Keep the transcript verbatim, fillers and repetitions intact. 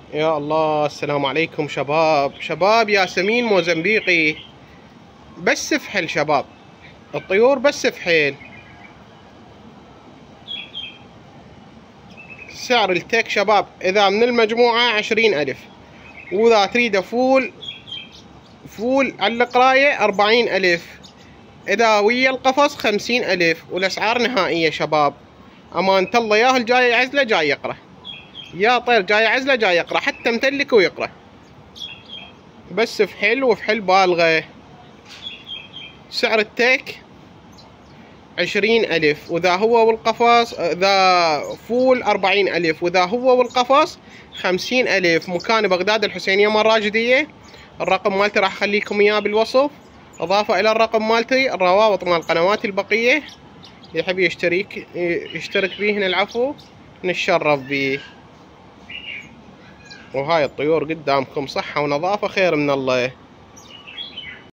يا الله، السلام عليكم شباب. شباب ياسمين موزمبيقي بس فحل شباب، الطيور بس فحيل. سعر التك شباب اذا من المجموعة عشرين الف، واذا تريده فول فول على القراية اربعين الف، اذا ويا القفص خمسين الف، والاسعار نهائية شباب. امانة الله ياهل جاي عزلة جاي يقرأ، يا طير جاي عزلة جاي يقرأ، حتى متلك ويقرأ. بس فحل وفحل بالغة. سعر التك عشرين الف، واذا هو والقفص اذا فول اربعين الف، واذا هو والقفص خمسين الف. مكان بغداد الحسينية مراجدية. الرقم مالتي راح اخليكم اياه بالوصف، اضافة الى الرقم مالتي الروابط مال القنوات البقية. يحب يشترك يشترك بيهن العفو، نتشرف بيه. وهاي الطيور قدامكم صحة ونظافة خير من الله.